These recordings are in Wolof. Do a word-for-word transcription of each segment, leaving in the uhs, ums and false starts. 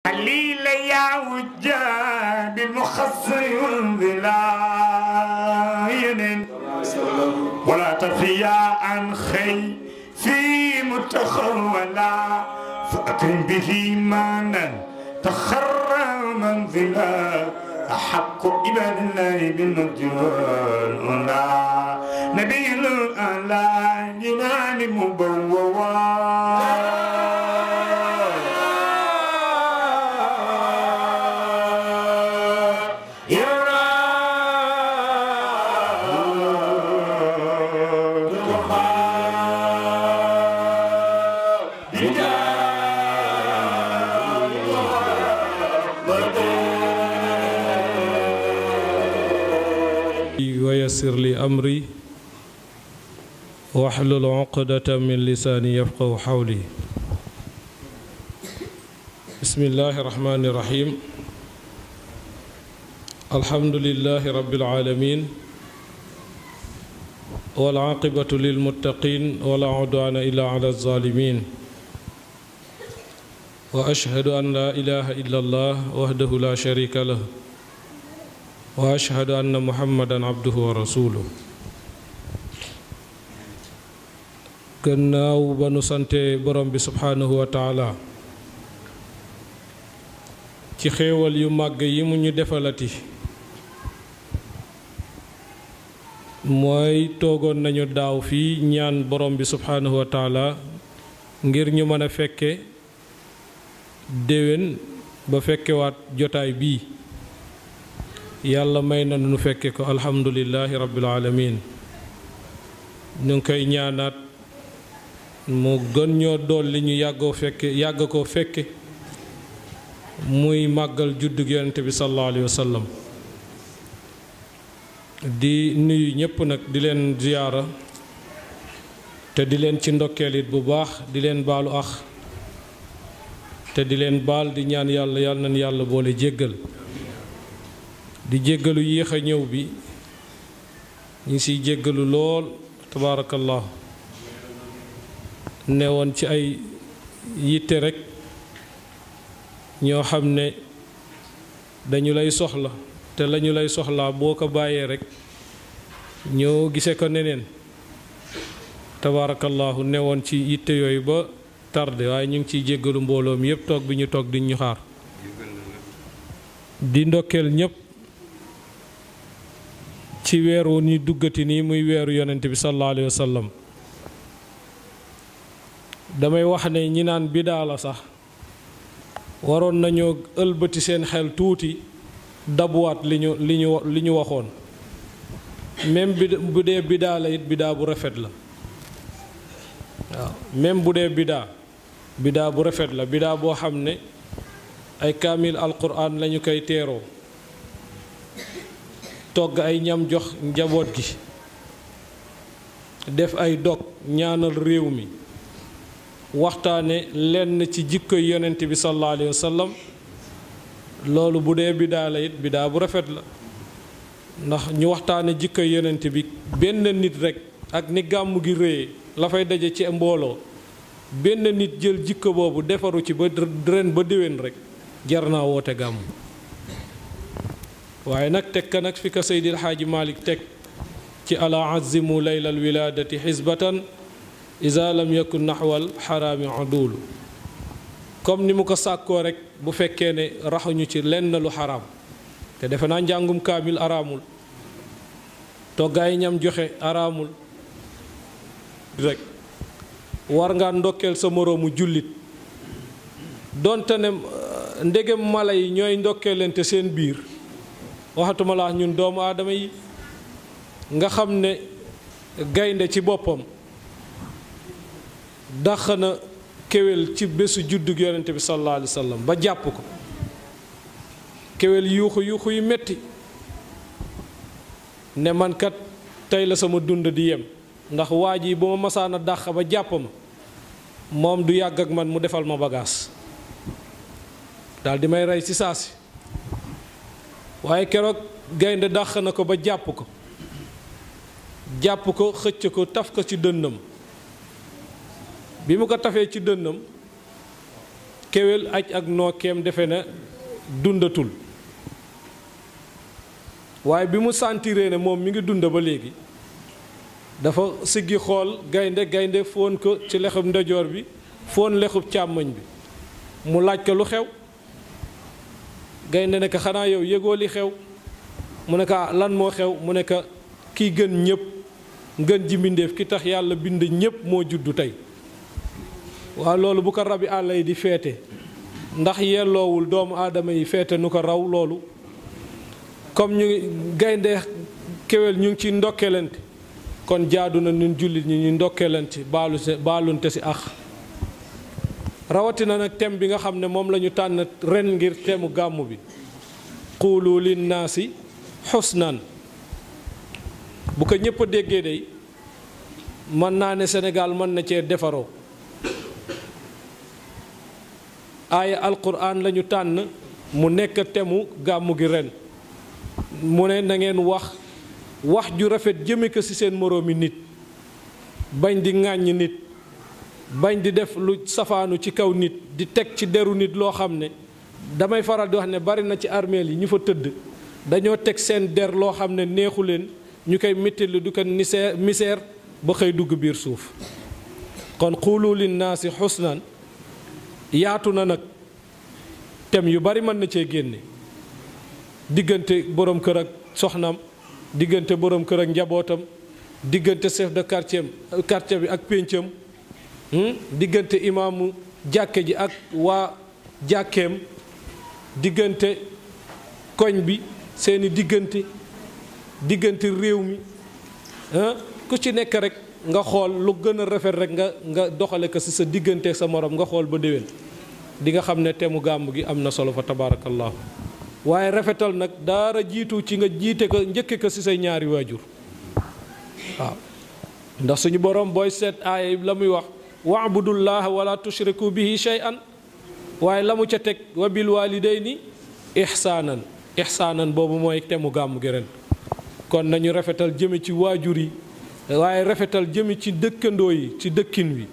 حليل يا وجاد المخصر بلاين ولا تفيا عن خي في متخولا فأكرم به مانا تخرى منزلا أحق عباد الله بالنجوى نبي الأعلى جنان مبوّا ويسر لي أمري واحلل عقدة من لساني يفقه حولي بسم الله الرحمن الرحيم الحمد لله رب العالمين والعاقبة للمتقين ولا عدوان إلا على الظالمين وأشهد أن لا إله إلا الله وحده لا شريك له وأشهد أن محمدا عبده ورسوله gannaaw ba nu sante borom bi subhanahu wa taala ci xéewal yu màgg yi mu ñu defalati mooy toogoon nañu daaw fii ñaan borom bi subhanahu wa taala ngir ñu mën a fekke déwén ba fekkewaat jotaay bii yàlla may na nu fekke ko alhamdulillahi rabbil alamin ñu ngi koy ñaanaat mu gën ñoo dolli ñu yàggoo fekke yàgg koo fekke muy màggal juddug yonent bi sallallahu alayhi wa sallam di nuyu ñépp nag di leen ziyaara te di leen ci ndokkeel it bu baax di leen baalu ax te di leen baal di ñaan yàlla yàlla nañ yàlla boole jéggal di jéggalu yéex a ñëw bi ñu ngi siy jéggalu lool tabaarakallah ne woon ci ay yitte rekk ñoo xam ne dañu lay soxla te lañu lay soxlaa boo ko bàyyee rekk ñoo gise ko neneen tabaarakallahu ne woon ci yitte yooyu ba tardé waaye ñu ngi ciy jéggalu mbooloo mi yépp toog bi ñu toog di ñu xaar di ndokkeel ñépp ci weeru ni duggati nii muy weeru yonent bi sallallahu alayhi wa sallam damay wax ne ñi naan bidaa la sax waroon nañoo ëlbati seen xel tuuti dabuwaat li ñu li ñu li ñu waxoon même bi bu dee bidaa la it bidaa bu rafet la waaw même bu dee bidaa bidaa bu rafet la bidaa boo xam ne ay kaamil alquran lañu koy teeroo togg ay ñam jox njaboot gi def ay dog ñaanal réew mi waxtaane lenn ci jikkoy yonent bi sallallahu alayhi wa sallam loolu bu dee bidaa la it bidaa bu rafet la ndax ñu waxtaane jikkoy yonent bi benn nit rekk ak ni gàmmu gi réyee la fay daje ci mbooloo benn nit jël jikko boobu defaru ci ba ren ba déwén rekk jar naa woote gàmmu waaye nag teg ka nag fi ka Seydil Xaaji Malik teg ci ala azimu laylal wilaadati xisbatan iza lam yakun naxwal xaraami adulu comme ni mu ko sàkkoo rek bu fekkee ne raxuñu ci lenn lu xaraam te defe naa njàngum kaamil araamul toggaay ñam joxe araamul rek war nga ndokkeel sa moroomu jullit donte ne ndegem mala yi ñooy ndokkeelante seen biir waxatuma laa ñun doomu aadama yi nga xam ne gaynde ci boppam dàq na kéwél ci bésu juddug yonente bi sallallahu alayhi wa sallam ba jàpp ko kéwél yuuxu yuuxu yu metti ne man kat tey la sama dund di yem ndax waa ji bu ma masaan a dàq ba jàpp ma moom du yàgg ak man mu defal ma bagaas daal di may rey ci saasi waaye keroog gaynde dàq na ko ba jàpp ko jàpp ko xëcc ko taf ko ci dënnam bi mu ko tafee ci dënnam kéwél aj ak nookeem defe na dundatul waaye bi mu sentiree ne moom mi ngi dund ba léegi dafa siggi xool gaynde gaynde foon ko ci lexub ndejoor bi foon lexub càmmoñ bi mu laaj ko lu xew gaynde ne ko xanaa yow yëgoo li xew mu ne ko lan moo xew mu ne ko kii gën ñépp ngën ji mbindéef ki tax yàlla bind ñépp moo juddu tey waaw loolu bu ko rabi àll yi di feete ndax yelloowul doomu aadama yi feete nu ko raw loolu comme ñu gaynde kéwél ñu ngi ci ndokkelante kon jaadu na ñun jullit ñi ñu ndokkelante baalu si baalunte si ax rawatina nag thème bi nga xam ne moom la ñu tànn ren ngir thème mu gàmmu bi quulu linnaasi xusnan bu ko ñëpp a déggee day mën naa ne Sénégal mën na cee defaroo aaya alquran la ñu tànn mu nekk thème mu gàmmu gi ren mu ne na ngeen wax wax ju rafet jëme ko ci seen moroomi nit bañ di ŋàññ nit bañ di def lu safaanu ci kaw nit di teg ci deru nit loo xam ne damay faral di wax ne bari na ci armeel yi ñu fa tëdd dañoo teg seen der loo xam ne neexu leen ñu koy méttili du ko niseer misère ba xëy dugg biir suuf kon xuulu linnaasi xusnan yaatu na nag tem yu bari mën na cee génne diggante borom kër ak soxnaam diggante borom kër ak njabootam diggante chef de quartier quartier bi ak péncam diggante imaamu jàkke ji ak waa jàkkeem diggante koñ bi seeni diggante diggante réew mi ku ci nekk rek nga xool lu gën a rafet rek nga nga doxale ko ci sa diggante sa morom nga xool ba déwén di nga xam ne temu gàmm gi am na solo fa tabarakallahu waaye rafetal nag daara jiitu ci nga jiite ko njëkke ko ci say ñaari waajur waaw ndax suñu borom booy seet aaya la muy wax wa'budullaha wala tushriku bihi shay'an waaye la mu ca teg wa bil walidayni ihsaanan ihsaanan boobu mooy temu gàmm gi ren kon nañu rafetal jëme ci waajur yi waaye rafetal jëme ci dëkkandoo yi ci dëkkin wi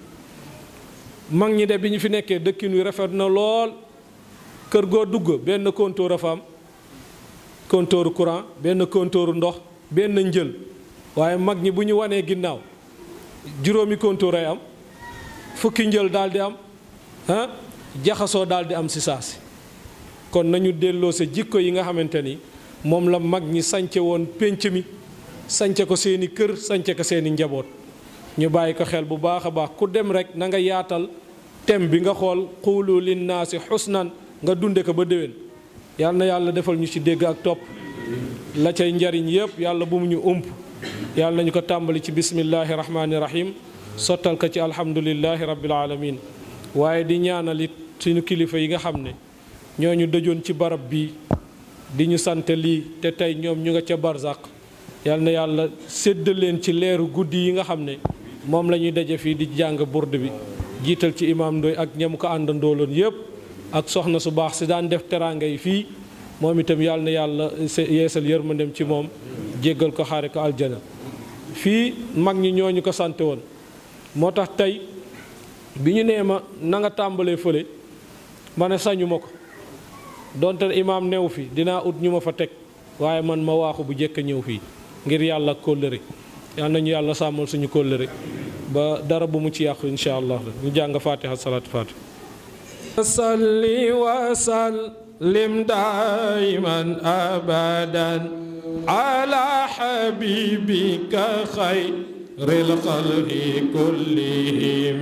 mag ñi de bi ñu fi nekkee dëkkin wi rafet na lool kër goo dugg benn compteur a fa am compteuru courant benn compteuru ndox benn njël waaye mag ñi bu ñu wanee ginnaaw juróomi compteur ay am fukki njël daal di am ah jaxasoo daal di am si saasi kon nañu delloo sa jikko yi nga xamante ni moom la mag ñi sance woon pénc mi sance ko seeni kër sance ko seeni njaboot ñu bàyyi ko xel bu baax a baax ku dem rek na nga yaatal thème bi nga xool xuulu linnaasi xusnan nga dunde ko ba déwén yal na yàlla defal ñu ci dégg ak topp la cay njariñ yépp yàlla bu mu ñu ump yàlla nañu ko tàmbali ci bismillahi rahmaani rahim sottal ko ci alhamdulillahi rabbil alamin waaye di ñaanalit suñu kilifa yi nga xam ne ñoo ñu dëjoon ci barab bii di ñu sant lii te tey ñoom ñu nga ca barzaq yal na yàlla sédd leen ci leeru guddi yi nga xam ne moom la ñuy daje fii di jàng burd bi jiital ci imaam Ndoy ak ñam ko àndandooloon yépp ak soxna su baax si daan def teraanga yi fii moom itam yàlla na yàlla yeesal yërmandem ci moom jéggal ko xaare ko aljana fii mag ñi ñooñu ko sante woon moo tax tey bi ñu nee ma na nga tàmbalee fële ma ne sañu ma ko donte imaam new fi dinaa ut ñu ma fa teg waaye man ma waaxu bu jëkk ñëw fii ngir yàlla kóllëre yal nañu yàlla sàmmal suñu kóllëre ba dara bu mu ci yàqu insha allah ñu jàng fatiha salaatu fatiha salli wa sallim daiman abadan ala habibika khayril khalqi kullihim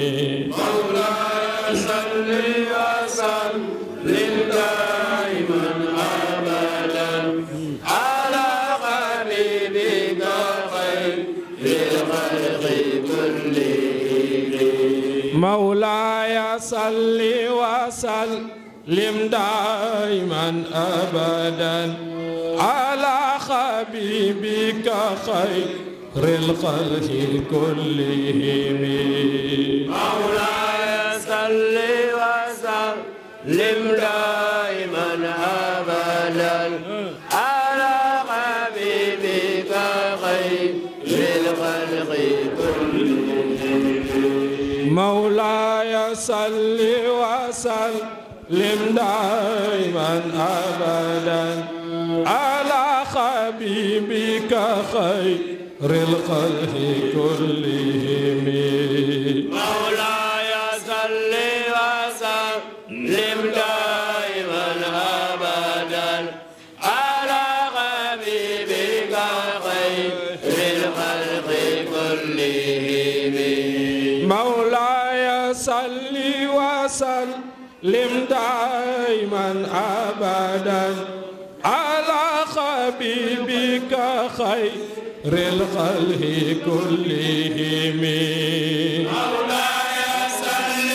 mawlaya salli wa sallim daiman abadan ala habibika khayril khalqi kullihim mawlaya salli wa sallim daiman abadan ala habibika khayril khalqi kullihim mawlaya salli wa sallim daiman abadan ala habibika khayril khalqi kullihim مولاي صل وسلم دائما أبدا على حبيبك خير الخلق كلهم مولاي صل وسلم دائما أبدا على حبيبك خير الخلق كلهم مولاي صل وسلم دائما أبدا على حبيبك خير الخلق كلهم مولاي صل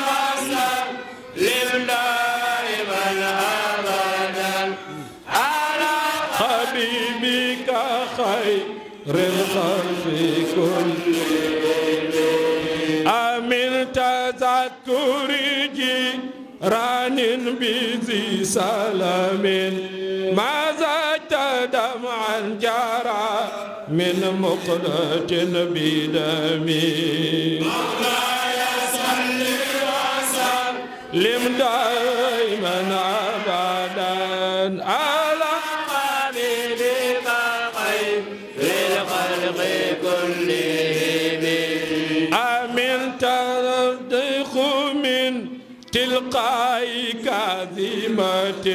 وسلم دائما أبدا على حبيبك خير الخلق كلهم أمن تذكر جيران بذي سلام ما زادت دمعا جرى من مقلة بدمي مولاي صل وسلم دائما أبدا على حبيبك خير الخلق كلهم أمن تضيق من تلقاء كاذمة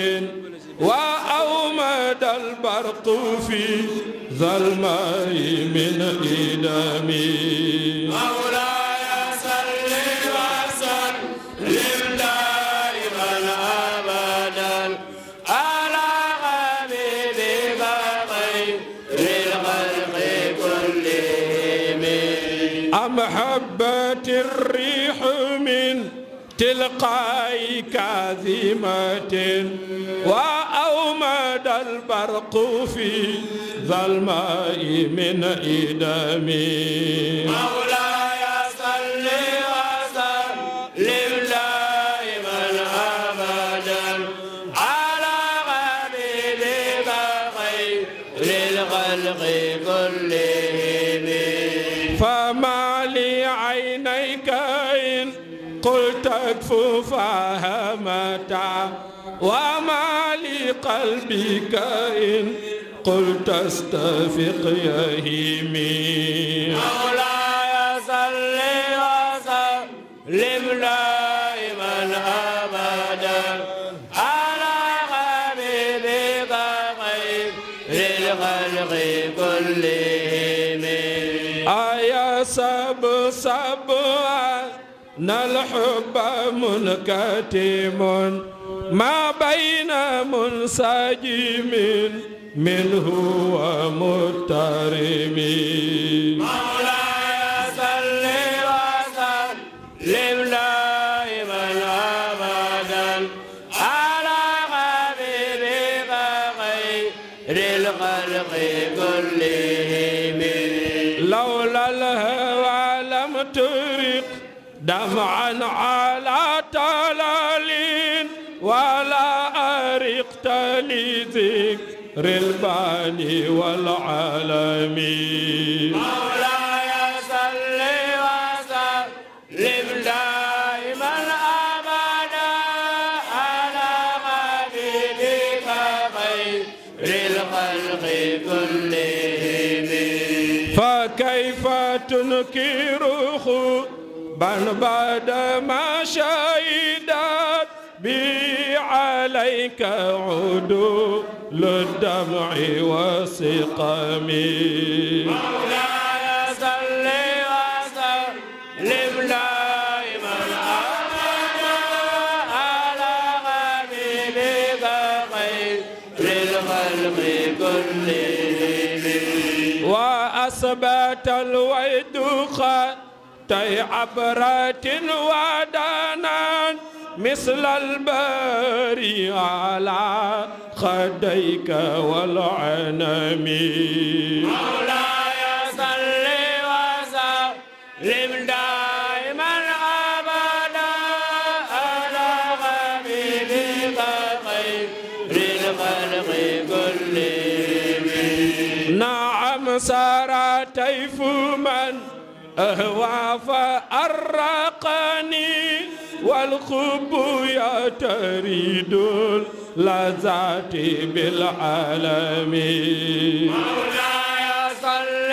وأومد البرق في ظلماء من إدمي مولاي صل وسلم دائما أبدا على حبيبك خير الخلق كلهم أم حبت الريح من تلقاء كاذمة وأومد البرق في ظلماء من إدمي مولاي صل وسلم دائما أبدا على حبيبك خير الخلق كلهم فما لعينيك إن قلت اكففها متى وما لقلبك إن قلت استفق يهيمي مولاي صل وسلم دائما أبدا على حبيبك خير الخلق كلهم أيا سب سبعا أن الحب منكتم ما بين منسجم منه ومضطرب مولاي صل وسلم دائما أبدا على حبيبك خير الخلق كلهم لولا الهوى لم ترق دمعا على تلال ولا أرقت لذكر الباني والعالمين مولاي صل وسلم دائما أبدا على حبيبك خير الخلق كلهم فكيف تنكره بل بعدما شهدت بي عليك عدول الدمع والسقم مولاي صل وسلم دائما أبدا على حبيبك خير الخلق كلهم وأثبت الويد خطي عبرة ودنا مثل البري على خديك والعنم مولاي صل وسلم دائما أبدا على حبيبك خير الخلق كلهم نعم سار طيف من أهوى فأرقني والخب يتريد اللذات بالعالمين مولاي صل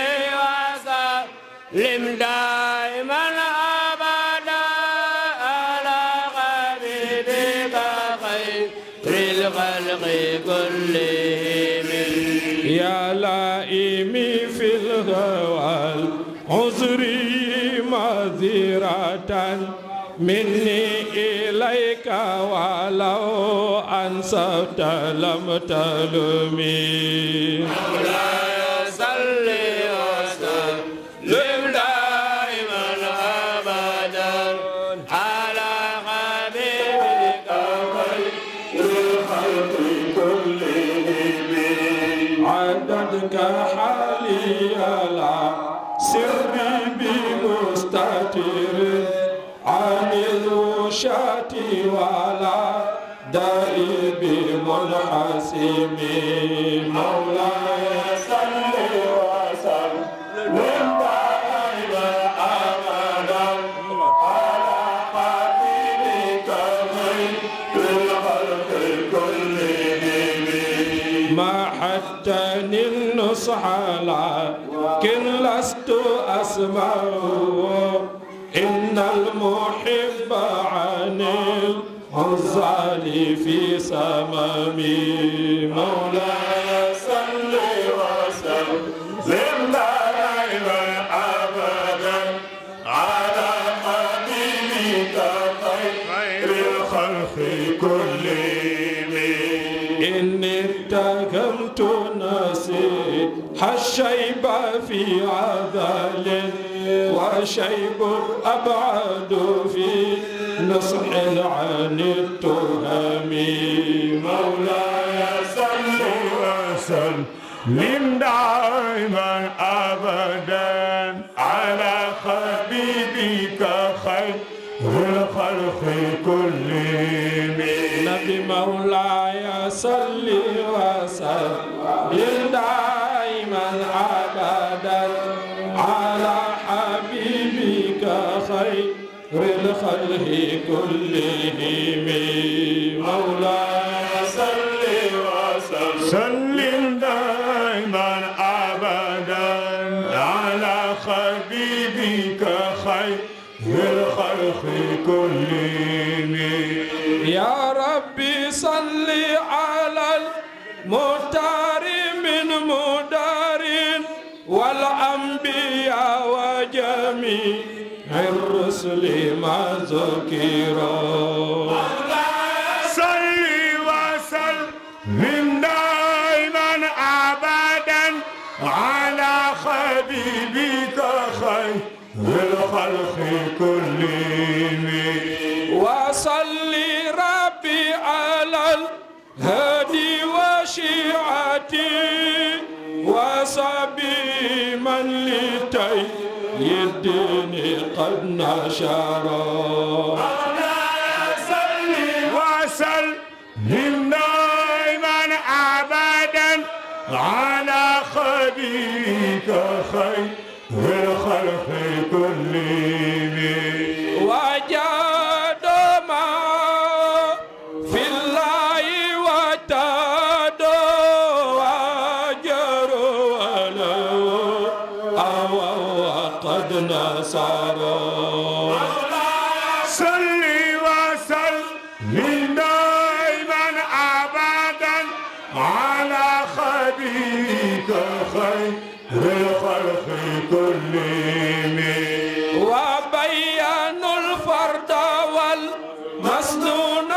وسلم دائما أبدا على حبيبك خير الخلق كلهم يا لائمي في الهوى عذري معذرة مني إليك ولو أنصت لم تلمي مولاي صل وسلم دائما أبدا على حبيبك خير الخلق كلهم عددك حالي لا سري بمستتر عن الوشاة ولا دائي بمنحسم مولاي صل وسلم دائما أبدا على حبيبك خير الخلق كلهم ما حتى النصح لكن لست أسمعه إن المحب عن العزال في سممي مولاي صل وسلم دائما أبدا على حبيبك خير الخلق كلهم إني اتهمت نفسي الشيب في عذل وشيب أبعد في نصح عن التهم مولاي صل وسلم دائما أبدا على حبيبك خير الخلق كلهم نبي مولاي صل وسلم دائما أبدا على حبيبك خير الخلق كلهم مولاي صل وسلم دائما أبدا على حبيبك خير الخلق كلهم يا ربي صل على المختار من مدار والأنبياء وجميع الرسل ما ذكروا صل وسلم دائما أبدا على حبيبك خير الخلق كلهم وصلي ربي على الهادي وشيعتي وصبي من لتي الدين قد نشرا صلي وسلم دائما أبدا على حبيبك خير الخلق كلهم وجادوا ما في الله وتادوا وجروا ولو أو وقد نصروا صل وسلم دائما أبدا على حبيبك خير الخلق كلهم وبينوا الفرد والمسنون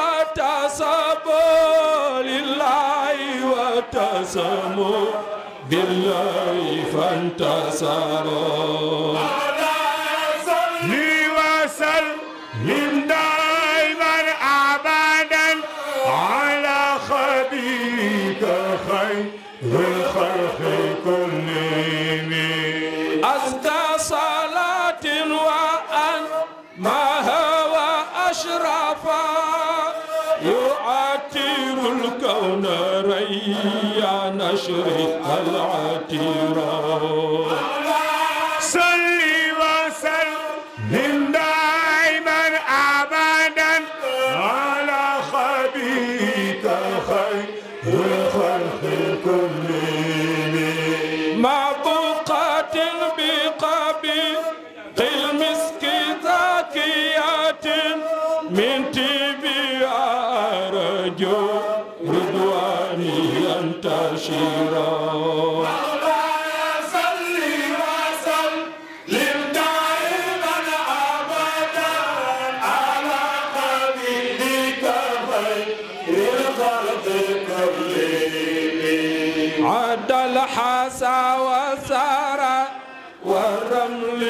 وتصبوا لله وتسموا بالله فانتصروا صل وسلم دائما أبدا على حبيبك خير الخلق كلهم أزكى صلاة وأن ما هو أشرفا يعتر الكون ريا نشر العتيرا صل وسلم دائما أبدا حبيبك خير الخلق كلهم مع بقعة بقبيل المسك زاكيات من تبيع أرجو رضواني ينتشرا عد الحسى وسارة والرمل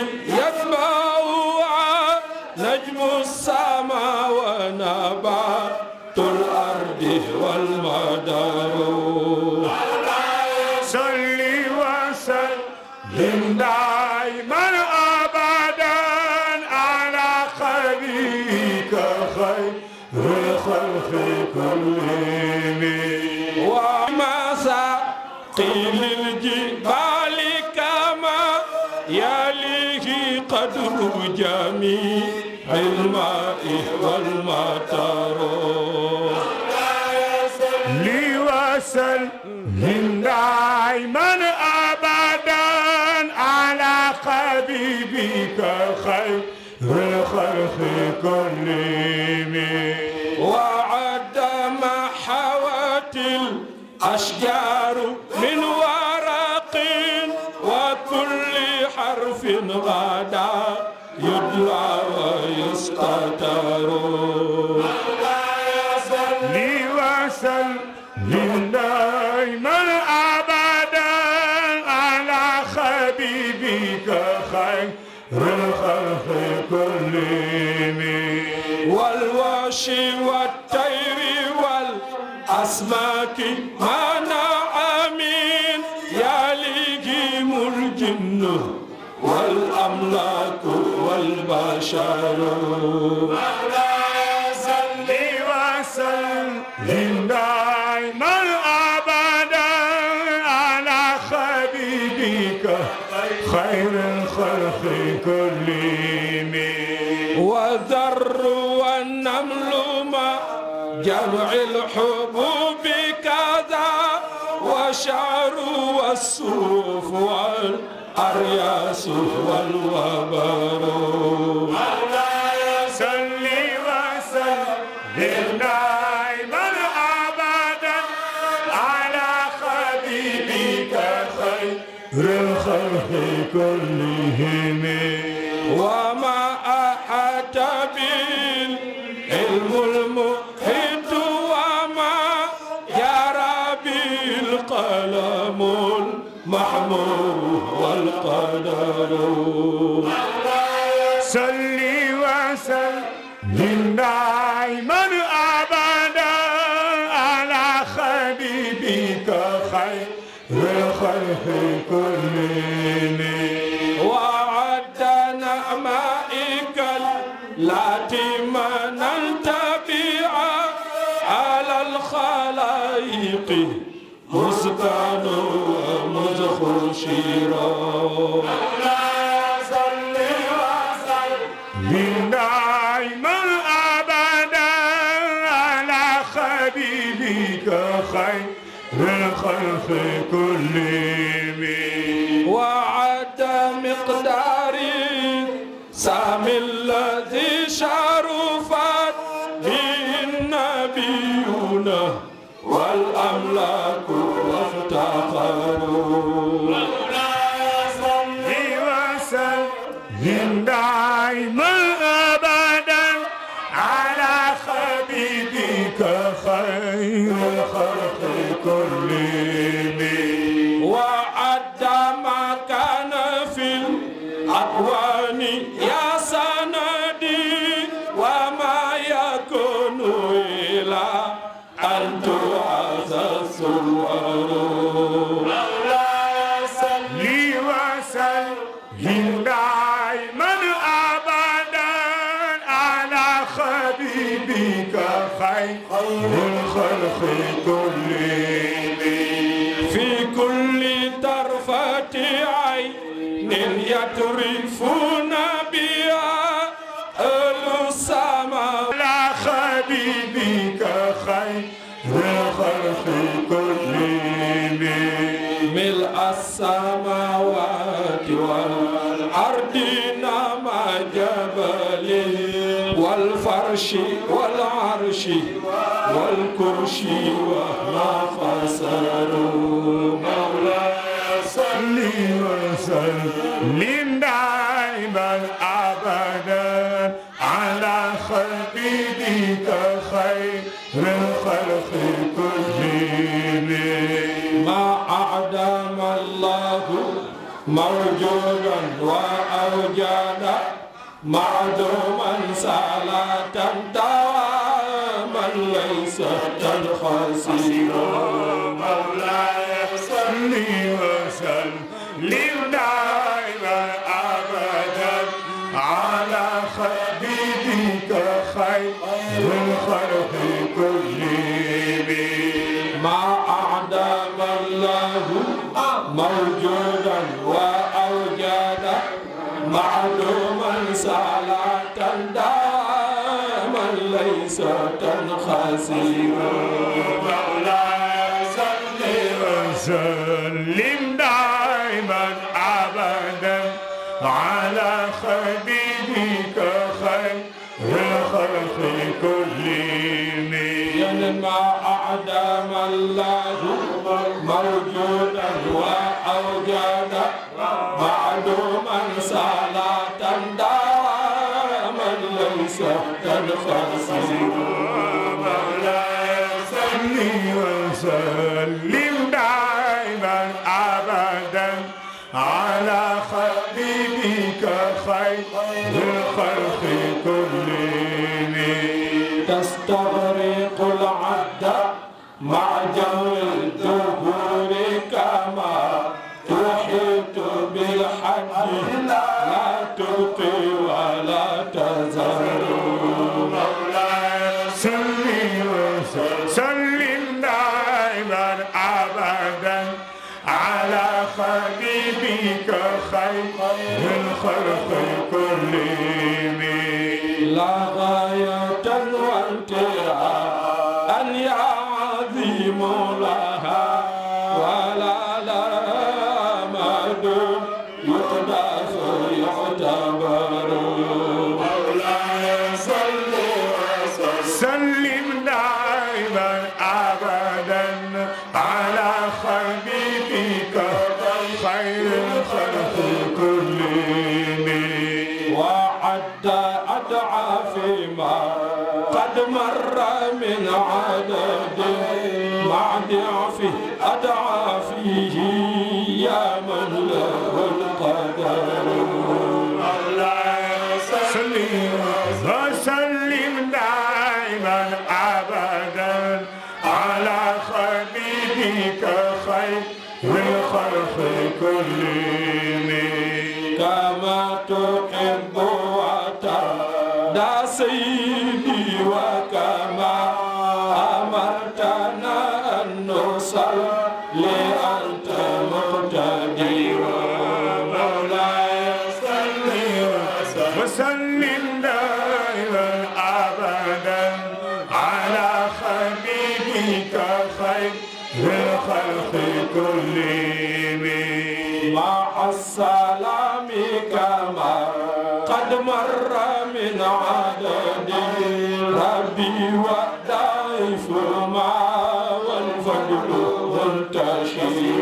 يتبعها نجم السماء ونبات الأرض والمدار صل وسلم دائما أبدا على حبيبك خير الخلق كلهم وما ساقي للجبال كما يليه قدر جميع الماء والمطر لي وسلم دائما أبدا على حبيبك خير الخلق كلهم وعد ما حوت الأشجار من ورق وكل حرف غدا يدلى ويستتر لي وسلم دائما أبدا على حبيبك خير الخلق كلهم والوش والطير والأسماك ما نعمين يليهم الجن والأملاك والبشر صل وسلم دائما أبدا على حبيبك خير الخلق كلهم والذر والنمل ما جمع الحبوب كذا وشعر والصوف والأرياس والوبر صل وسلم دائما أبدا على حبيبك خير الخلق كلهم وما أحاط بالعلم المحيط وما جرى بالقلم المحمول والقدر صل وسلم دائما أبدا على حبيبك خير الخلق كلهم وعد نعمائك التي مننت بها على الخلائق مسكن ومزخشرا صل وسلم دائما أبدا على حبيبك خير الخلق كلهم وعد مقداري سامي الذي شرفت به النبيون والأملاك وافتخروا صل وسلم دائما أبدا على حبيبك خير الخلق كلهم وعد ما كان في الأكوان يا سندي وما يكون إلى أن تعز الصور صل وسلم دائما أبدا على حبيبك خير الخلق كلهم في كل طرفة عين يترفون بها أهل السماء على حبيبك خير كلهم ملء السماوات والأرض مع جبل والفرش والعرش والكرسي وما خسروا مولاي صل وسلم دائما أبدا على خليلك خير الخلق كلهم ما أعدم الله موجودا وأوجد معدوما صلاة دواما ليس تنخسر مولاي صل وسلم دائما أبدا على خليلك خير الخلق كلهم ما أعدم الله موجودا وأوجد معلوما صلاة دائما ليس تنخسر مولاي صل وسلم دائما أبدا على خليلك خير الخلق كلهم ما أعدم الله موجودا وأوجد معلوما صلاة دائما ليس تنخسر مولاي صل وسلم دائما أبدا على خليلك خير الخلق كلهم تستغرق العد مع جو الدهور كما تحيط بالحد لا تبقي ولا تذر مولاي صل وسلم دائما أبدا على خليلك خير الخلق كلهم لا غاية وانتهاء أن يعظم لها ولا لا مد يقدس يعتبر مولاي صل وسلم دائما أبدا على خليلك خير الخلق كلهم وعد أضعاف ما قد مر من عدد مع ضعف أضعافه يا من له القدر مولاي صل وسلم دائما أبدا على خليلك خير الخلق كلهم كما تحب وترضى سيدي وكما أمرتنا أن نصلي أنت مقتدر مولاي صل وسلم دائما أبدا على خليلك خير الخلق كلهم مع السلام كما قد مر من عدد ربي والضيف ما والفضل منتشر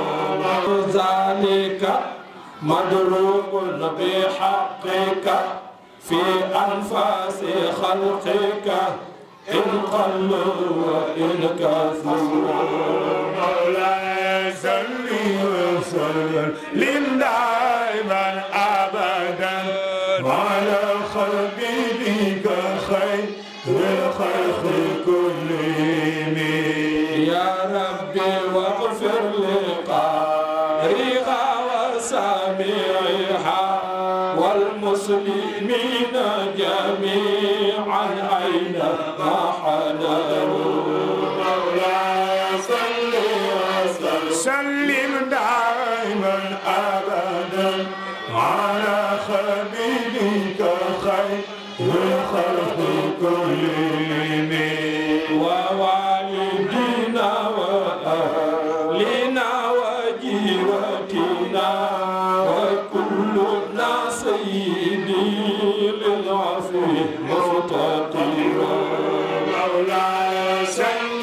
ذلك مدروب بحقك في أنفاس خلقك إن قلوا وإن كثروا مولاي صل وسلم دائما أبدا على خليلك خير الخلق كلهم يا ربي واغفر لقارئها وسامعها والمسلمين جميعا أينما حضروا مولاي صل وسلم دائما أبدا على خليلك خير الخلق كلهم ووالدينا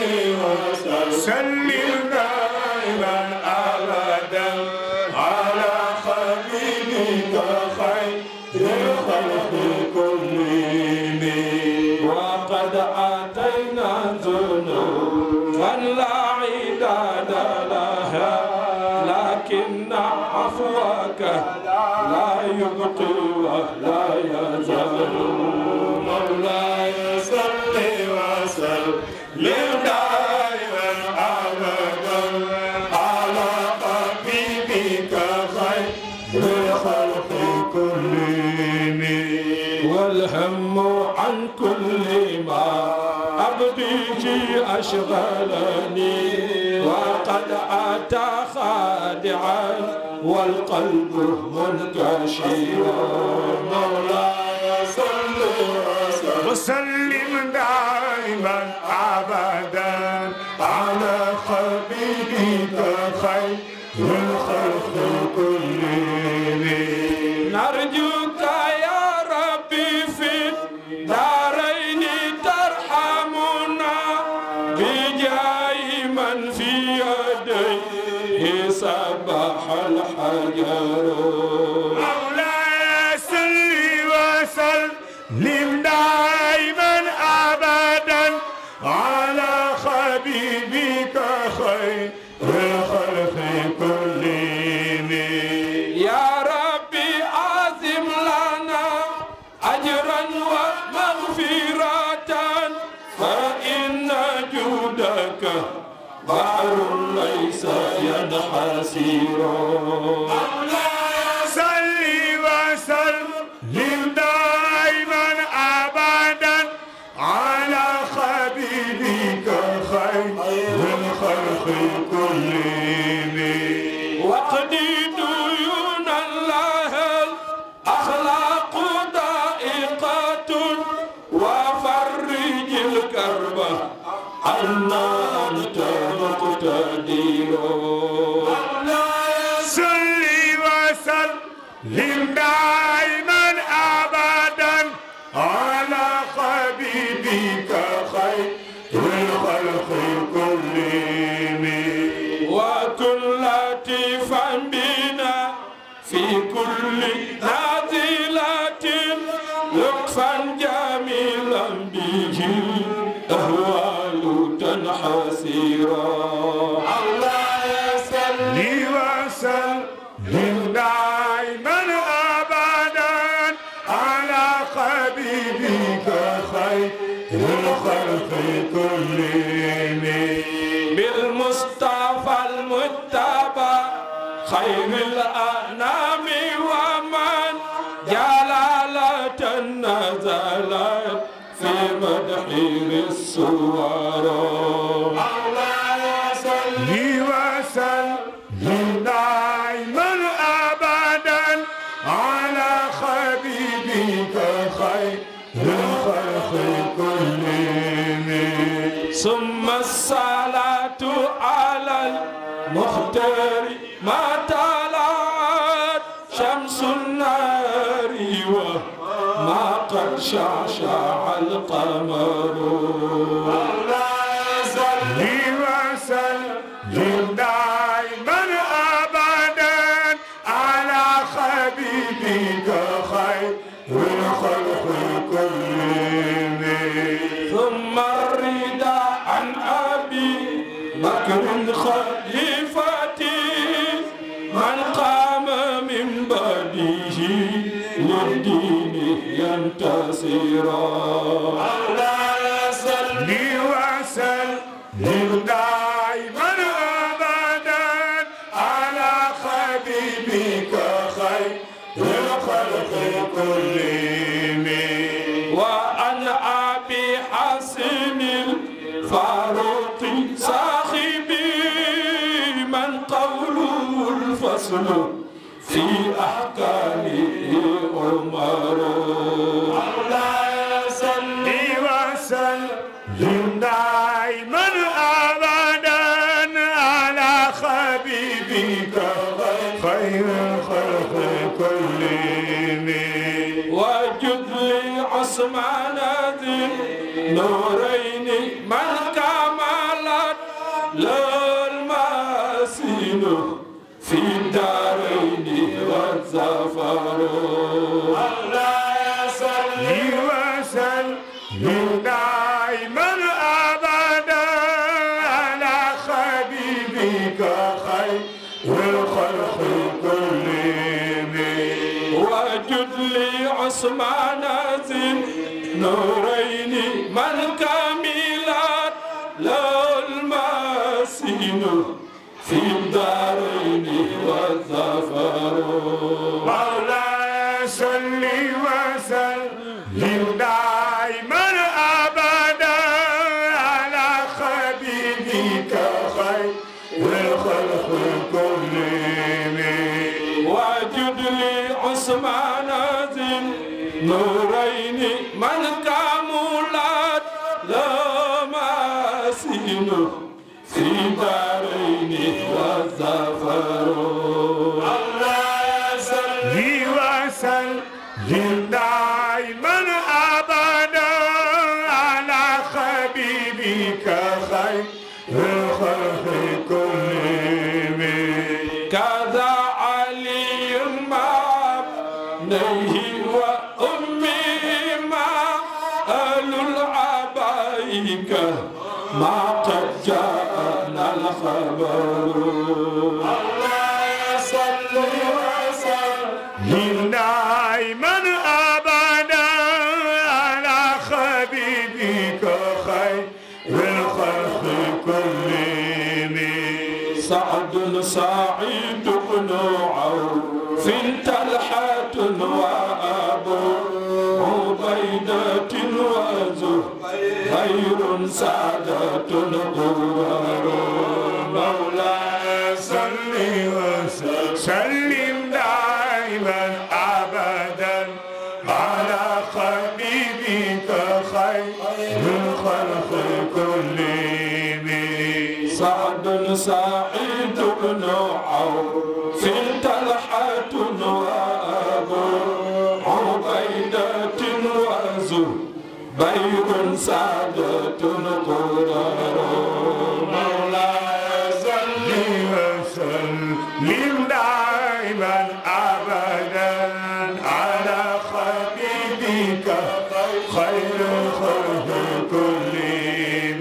سلم دائما أبدا على حبيبك خير الخلق كلهم وقد آتينا ذنوبا لا عداد لها لكن عفوك لا يبقي ولا يزال مولاي صل وسلم دائما أبدا على حبيبك خير الخلق كلهم والهم عن كل ما أبغيه أشغلني وقد أتى خادعا والقلب منكشرا مولاي صل وسلم دائما أبدا على حبيبك خير الخلق كلهم نرجوك يا ربي في الدارين ترحمنا بجاه من في يديه سبح الحجر مولاي صل وسلم دائما أبدا على حبيبك خير الخلق كلهم يا ربي عظم لنا أجرا ومغفرة فإن جودك بحر ليس ينحسر مولاي صل وسلم دائما أبدا على حبيبك خير الخلق كلهم واقضي ديون الله الأخلاق ضائقة وفرج الكرب عنا أنت مقتدر مولاي صل وسلم دائما أبدا على حبيبك خير الخلق كلهم وكن لطيفا بنا في كل نازلة لطفا جميلا به أهوال تنحسرا مولاي صل وسلم دائما أبدا على حبيبك خير الخلق كلهم بالمصطفى المجتبى خير الأنام ومن جلالة نزلت في مدحه الصور مولاي صل وسلم دائما أبدا على حبيبك خير الخلق كلهم ثم الصلاة على المختار ما طلعت شمس النار وما قد شعشع القمر مولاي صل وسلم دائما أبدا على حبيبك خير الخلق كلهم ثم الرضا عن أبي بكر خليفتي من قام من بعده للدين ينتصرا مولاي صل وسلم دائما أبدا على حبيبك خير الخلق كلهم وعن أبي حسن الفاروق صاحبي من قوله الفصل في أحكامه عمر مولاي صل وسلم دائما أبدا على حبيبك خير الخلق كلهم وجد لي عثمان ذي نورين من كمال الماسن في الدارين والزفر مولاي صل وسلم دائما ابدا على حبيبك خير الخلق كلهم وجد لي عثمان ذي نورين من كاملات له الماسن في الدارين والظفر مولاي صل وسلم دائما ابدا على حبيبك خير الخلق كلهم وجد لي عثمان ذي نورين من كاملات له ماسن في دارين والظفر مولاي صل وسلم دائما ابدا على حبيبك خير الخلق كلهم كذا علي مع ابنيه وامه مع اهل العبايك ما قد جاءنا الخبر مولاي صل وسلم دائما ابدا على حبيبك خير الخلق كلهم سعد سعيد بن عوف طلحة وابو عبيدة وزهير سعادة غرر مولاي صل وسلم دائما ابدا على حبيبك خير الخلق كلهم سعد سعيد بن عوف طلحة وابو عبيدة وزهير سعادة غرر مولاي صل وسلم دائما ابدا على حبيبك خير الخلق كلهم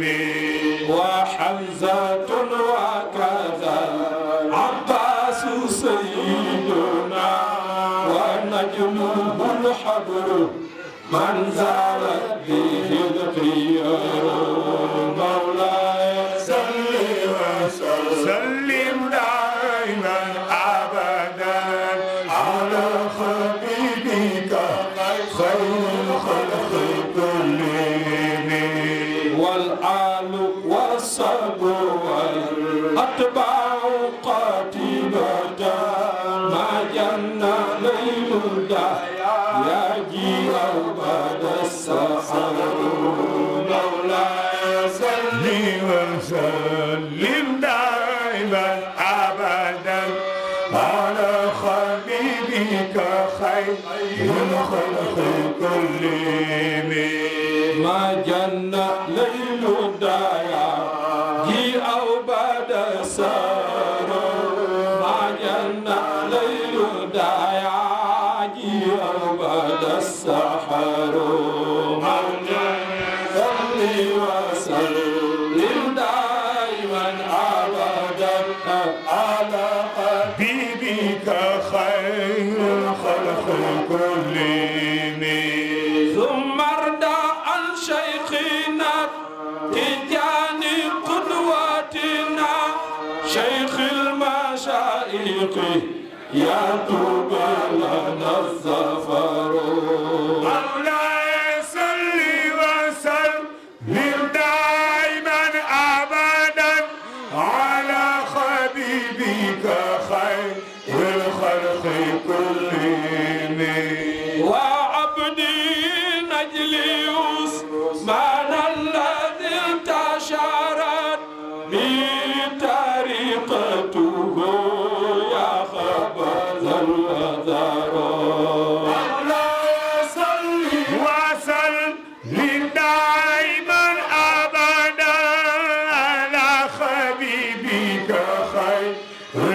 وحمزة وكذا عباس سيدنا ونجمه الحبر من زالت به الخيار مولاي صل وسلم دائما ابدا على حبيبك خير الخلق كلهم والآل والصحب والأتباع قاتبة ما جن ليل يجي بعد السحر مولاي صل وسلم دائما ابدا على حبيبك خير الخلق كلهم ما جن ليل يجي بعد السحر ما جن ليل يجي بعد السحر صل وسلم دائما ابدا على حبيبك خير الخلق كلهم ثم ارضى عن شيخنا تجاني قدوتنا شيخ المشايخ يا طوبى لنا الظفر مولاي صل وسلم دائما ابدا على حبيبك خير الخلق كلهم وعبدي نجلي عثمان الذي انتشرت به طريقته يا خبز الوزر مولاي صل وسلم دائما ابدا على حبيبك خير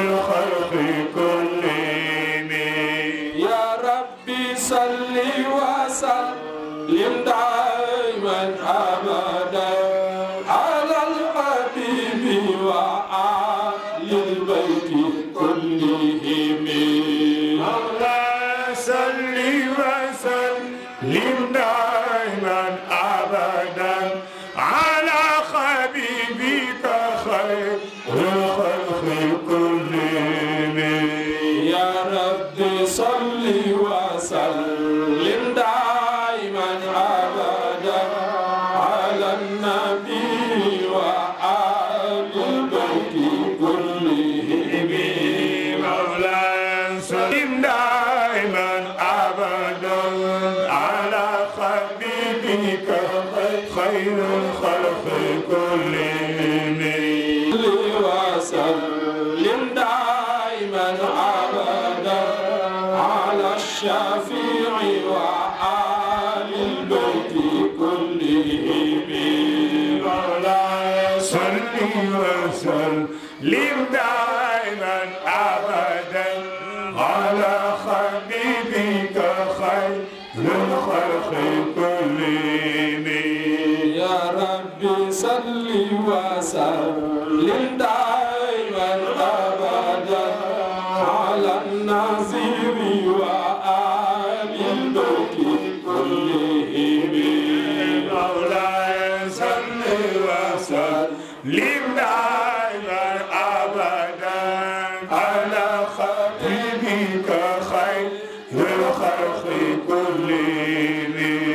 البيت كلهم مولاي صل وسلم دائما ابدا على حبيبك خير الخلق كلهم يا ربي صل وسلم دائما ابدا على النبي وآل البيت كلهم مولاي سلم دائما ابدا على حبيبك خير الخلق كلهم وسلم دائما ابدا على الشفيع وآل البيت كلهم مولاي صل وسلم دائما ابدا على حبيبك خير الخلق كلهم يا ربي صل وسلم دائما ابدا على الناصر وآل البيت كلهم مولاي صل وسلم دائما ابدا على حبيبك خير الخلق كلهم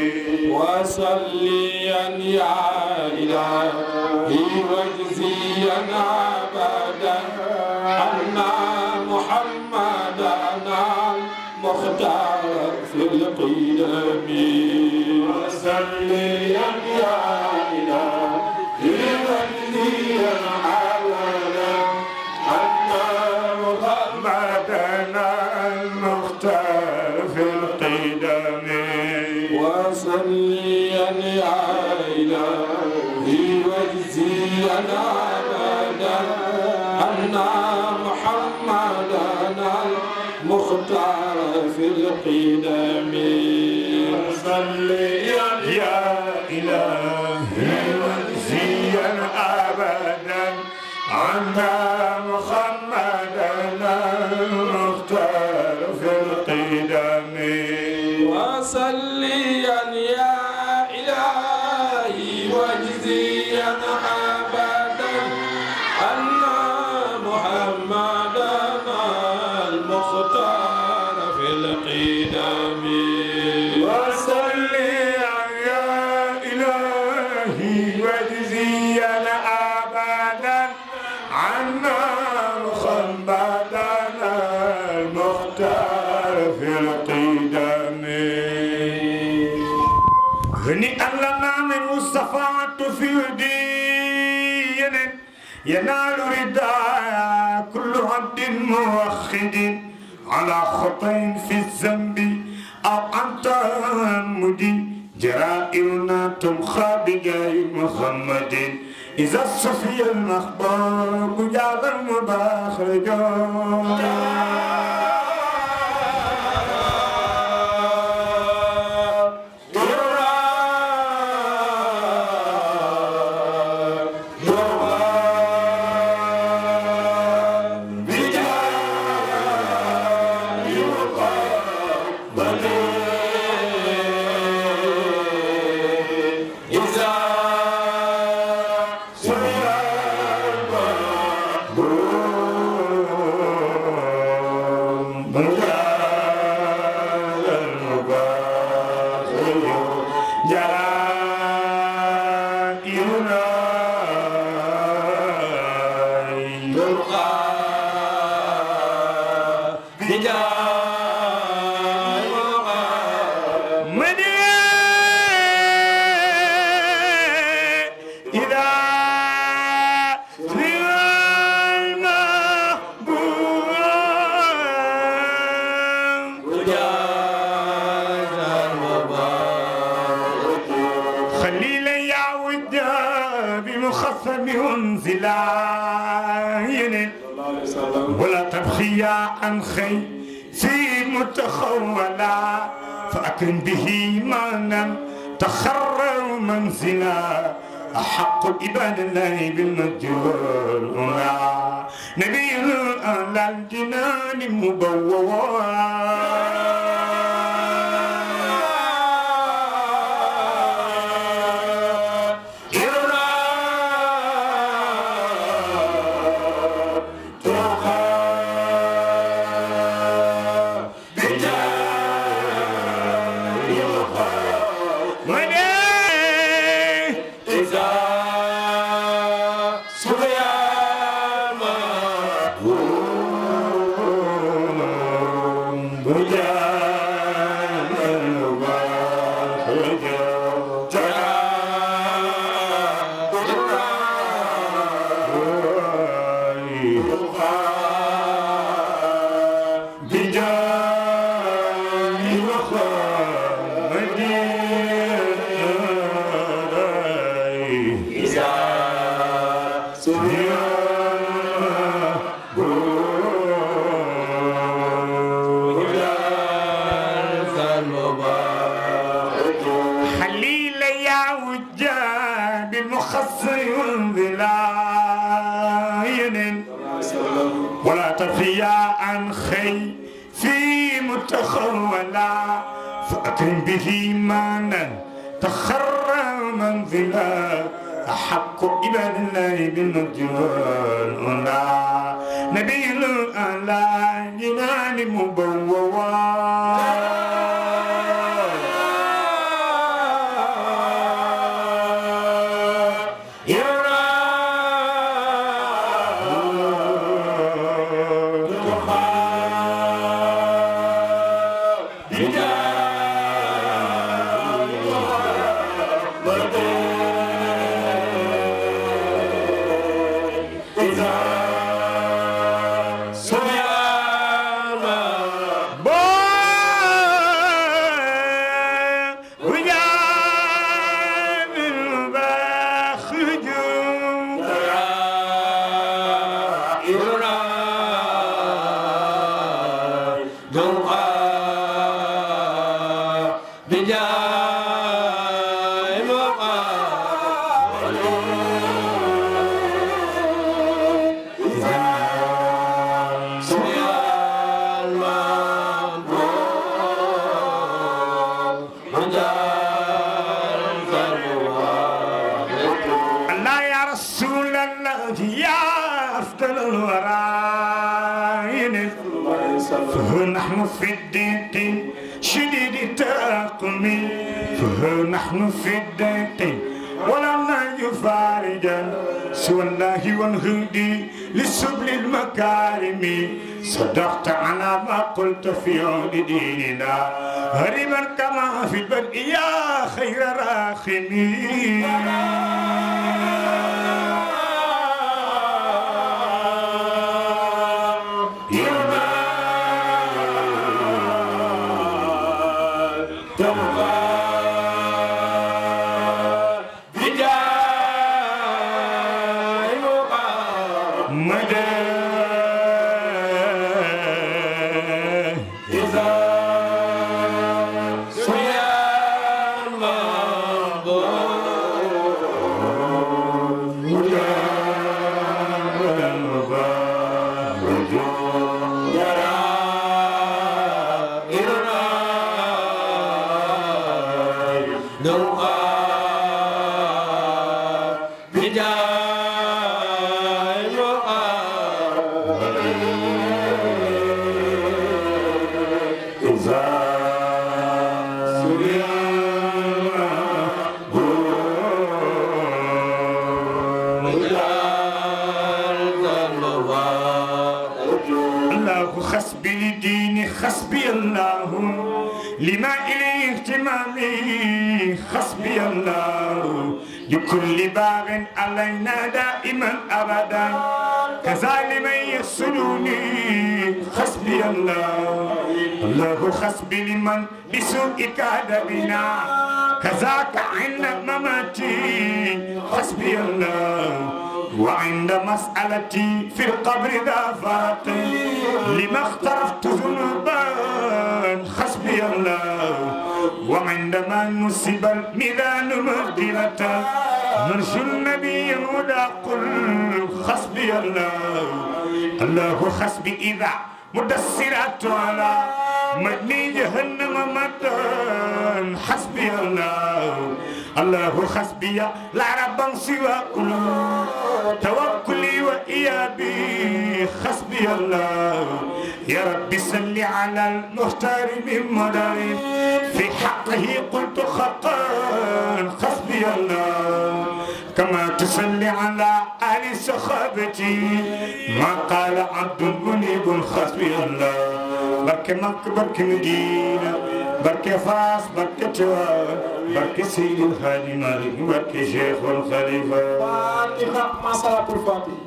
وصليا يا إلهي واجزيا أبدا أن محمدنا المختار في القدم وصليا يا إلهي واجزيا أبدا أن محمدنا المختار في القدم وصليا يا إلهي واجزيا أبدا أن محمدنا المختار في القدم وصليا يا إلهي واجزيا أبدا أن محمدنا المختار في القدم وصليا يا إلهي واجزيا أبدا أن محمدنا المختار في القدم وصليا يا إلهي واجزيا أبدا أن محمدنا المختار في القدم هنيئا لنا من مصطفى في دين ينال رداء كل عبد موحد على خطأ في الذنب أو عن تعمد جرائمنا تمخى بجاه محمد إذا الصفي المخبار جاب المباخرج ولا تبخي عن خير في متخولا فأكرم به مانا تخرر منزلا أحق عباد الله بالمجد والأمة نبي مبوّا ولا تبخيا عن خي في متخولا فأكرم به مانا تخرى منزلا أحق عباد الله بالنجوى الأولى نبي الأعلى جنان مبوّا فنحن في الضيق شديد التأقم فنحن في الضيق ولا نجد فارجا سوى الله والهدي لسبل المكارم صدقت على ما قلت في عود ديننا هربا كما في البدء يا خير راحمين حسبي الله لما إليه اهتمامي حسبي الله لكل باغ علينا دائما أبدا كذلك من يسلوني حسبي الله الله حسبي لمن بسوء كاد بنا كذاك عند مماتي حسبي الله وعند مسألتي في القبر ذا فرط لما اخترت ذنوبا حسبي الله وعندما نسب الميزان مهدلة نرجو النبي الهدى قل حسبي الله الله حسبي إذا مدسرات على مدني جهنم مدن حسبي الله الله حسبي لا رب سوى توكلي وإيابي حسبي الله يا رب صل على المختار من مدار في حقه قلت خطا حسبي الله كما تصلي على آل صحابتي ما قال عبد منيب حسبي الله بركة مكة بركة مدينة بركة فاس بركة توال بركة سيد الحاج مالك بركة شيخ الخليفة فاتحة مع صلاة الفاتحة.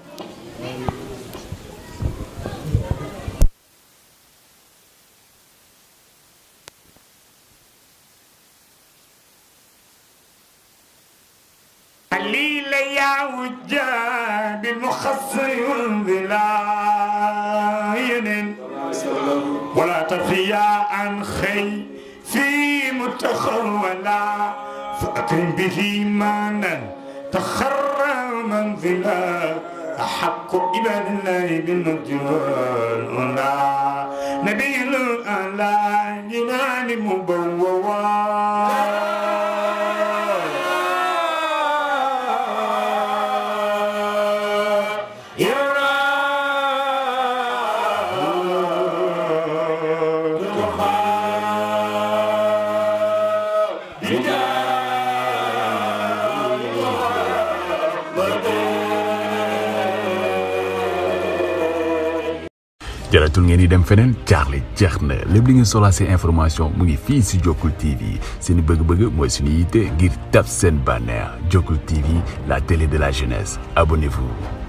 الليل يا وجاد المخصي بلا ولا تفيا عن خي في متخولا فأكرم به مانا تخرى منزلا أحق عباد الله بالنجوى الأولى نبي الأعلى جنان مبوّا jaratul ngeen di dem feneen Charlie jeex na lépp li ngeen soxlaa seen information mu ngi fii si Jokul T V seen bëgg-bëgg mooy suñu yitte ngir taf seen bannière Jokul T V la télé de la jeunesse abonnez-vous.